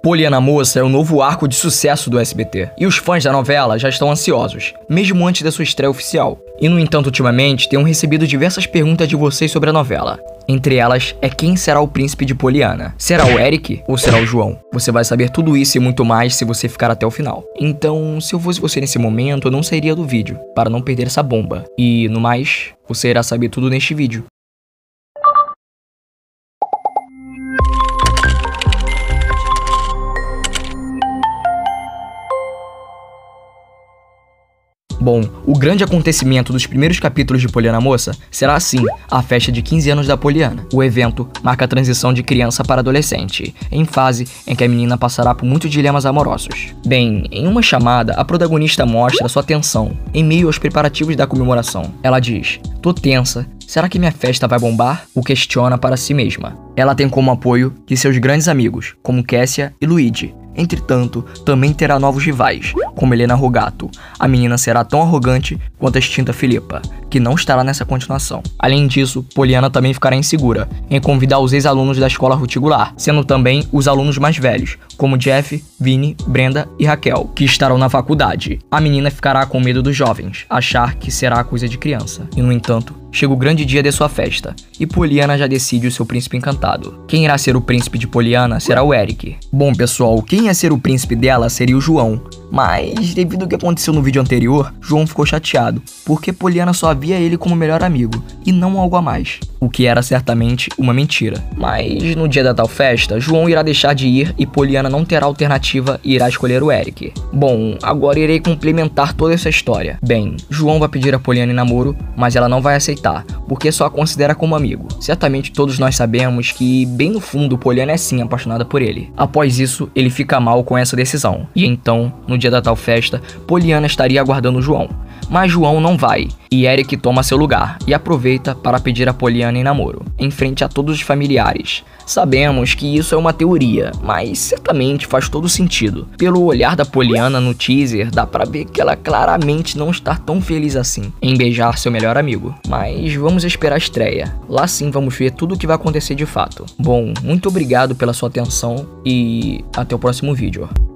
Poliana Moça é o novo arco de sucesso do SBT, e os fãs da novela já estão ansiosos, mesmo antes da sua estreia oficial. E no entanto, ultimamente, tenho recebido diversas perguntas de vocês sobre a novela. Entre elas, é quem será o príncipe de Poliana? Será o Eric ou será o João? Você vai saber tudo isso e muito mais se você ficar até o final. Então, se eu fosse você nesse momento, eu não sairia do vídeo, para não perder essa bomba. E, no mais, você irá saber tudo neste vídeo. Bom, o grande acontecimento dos primeiros capítulos de Poliana Moça será assim, a festa de 15 anos da Poliana. O evento marca a transição de criança para adolescente, em fase em que a menina passará por muitos dilemas amorosos. Bem, em uma chamada, a protagonista mostra sua tensão, em meio aos preparativos da comemoração. Ela diz: "Tô tensa, será que minha festa vai bombar?" O questiona para si mesma. Ela tem como apoio de seus grandes amigos, como Kessia e Luigi. Entretanto, também terá novos rivais, como Helena Rogato. A menina será tão arrogante quanto a extinta Filipa, que não estará nessa continuação. Além disso, Poliana também ficará insegura em convidar os ex-alunos da escola ruticular, sendo também os alunos mais velhos, como Jeff, Vini, Brenda e Raquel, que estarão na faculdade. A menina ficará com medo dos jovens, achar que será coisa de criança. E no entanto, chega o grande dia de sua festa, e Poliana já decide o seu príncipe encantado. Quem irá ser o príncipe de Poliana será o Eric. Bom pessoal, quem ia ser o príncipe dela seria o João, mas devido ao que aconteceu no vídeo anterior, João ficou chateado, porque Poliana só via ele como melhor amigo, e não algo a mais. O que era certamente uma mentira. Mas no dia da tal festa, João irá deixar de ir e Poliana não terá alternativa e irá escolher o Eric. Bom, agora irei complementar toda essa história. Bem, João vai pedir a Poliana em namoro, mas ela não vai aceitar, porque só a considera como amigo. Certamente todos nós sabemos que, bem no fundo, Poliana é sim apaixonada por ele. Após isso, ele fica mal com essa decisão. E então, no dia da tal festa, Poliana estaria aguardando João. Mas João não vai, e Eric toma seu lugar e aproveita para pedir a Poliana em namoro, em frente a todos os familiares. Sabemos que isso é uma teoria, mas certamente faz todo sentido. Pelo olhar da Poliana no teaser, dá pra ver que ela claramente não está tão feliz assim em beijar seu melhor amigo. Mas vamos esperar a estreia, lá sim vamos ver tudo o que vai acontecer de fato. Bom, muito obrigado pela sua atenção e até o próximo vídeo.